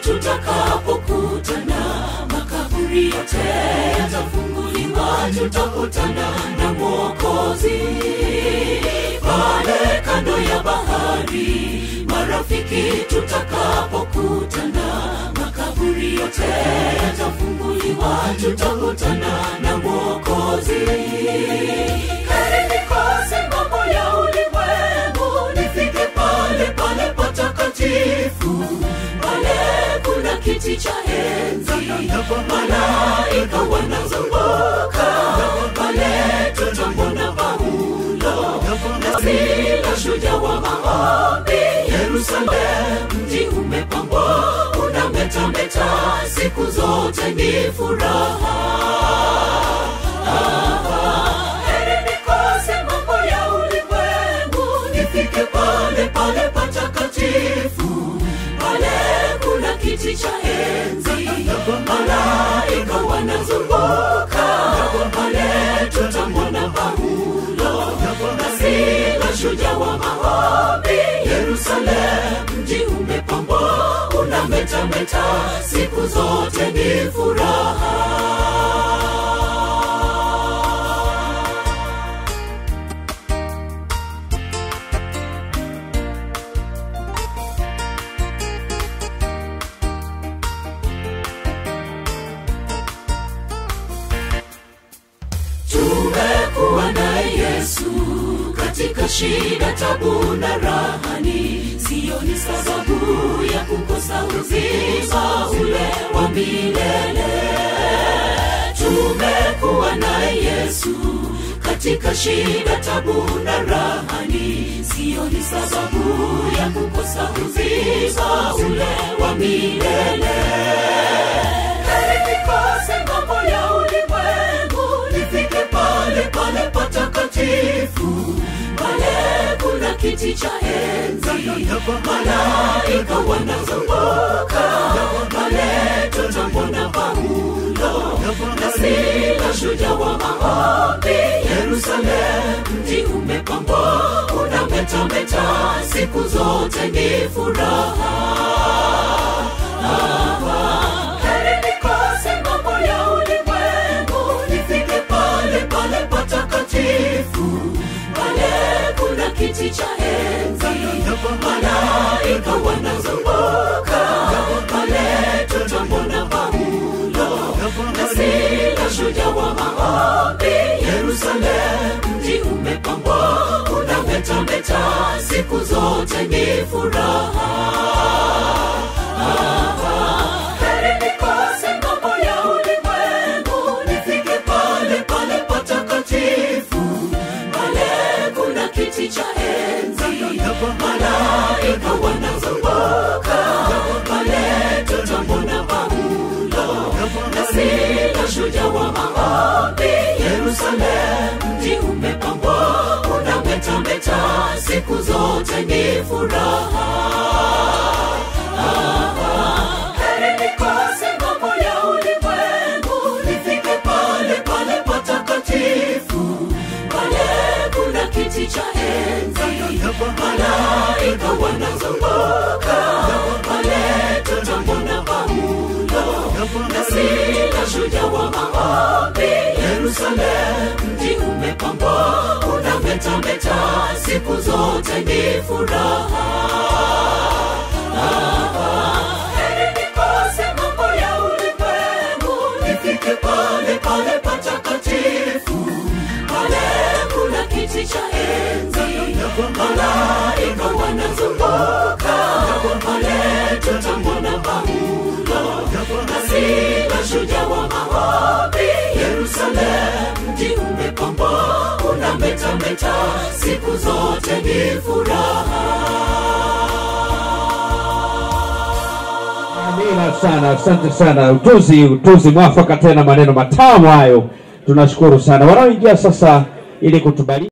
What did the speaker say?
tutakapokutana, makaburi yote yatafunguliwa, tutakutana na Mwokozi pale kando ya bahari. Marafiki, tutakapokutana, makaburi yote yatafunguliwa, tutakutana na Mwokozi. Heri nikose mambo ya ulimwengu, nifike pale patakatifu, pale kuna kiti cha enzi, malaika wanazunguka, pale tutamwona Paulo na Sila, shujaa wa maombi. Yerusalemu, mji umepambwa, unametameta, siku zote ni furaha. Heri nikose mambo ya ulimwengu, nifike pale patakatifu, pale kuna kiti cha enzi, malaika wanazunguka, pale tutamwona Paulo na Sila, shujaa wa maombi. Yerusalemu, mji umepambwa, unametameta, siku zote ni furaha. Tumekuwa na Yesu katika shida, tabu na rahani, sio ni sababu ya kukosa uzima ule wa milele. Tumekuwa na Yesu katika shida, tabu na rahani, sio ni sababu ya kukosa uzima ule wa milele. Heri nikose mambo ya ulimwengu, nifike pale patakatifu, pale kuna kiti cha enzi, malaika wanazunguka, pale tutamwona Paulo na Sila, shujaa wa maombi. Yerusalemu, mji umepambwa, unametameta, siku zote ni furaha. Heri nikose mambo ya ulimwengu, nifike pale patakatifu, pale kuna kiti cha enzi, malaika wanazunguka, pale tutamwona Paulo na Sila, shujaa wa maombi. Yerusalemu, mji umepambwa, unametameta, siku zote ni furaha. Heri nikose mambo ya ulimwengu, nifike pale patakatifu, pale kuna kiti cha enzi, malaika wanazunguka, pale tutamwona Paulo na Sila, shujaa wa maombi. Yerusalemu, mji umepambwa, unametameta, siku zote ni furaha. Heri nikose mambo ya ulimwengu, nifike pale patakatifu, pale kuna kiti cha enzi, malaika wanazunguka, pale tutamwona Paulo na Sila, shujaa wa maombi. Yerusalemu, mji umepambwa, unametameta, siku zote ni furaha. Heri nikose mambo ya ulimwengu, nifike pale patakatifu, pale kuna kiti cha enzi, malaika wanazunguka, pale tutamwona Paulo na Sila, shujaa wa maombi. Yerusalemu, mji umepambwa, unametameta, siku zote ni furaha. Amina sana, asante sana. Utuzi mwafaka, tena maneno matamu hayo. Tunashukuru sana. Wanaoingia sasa ili kutubariki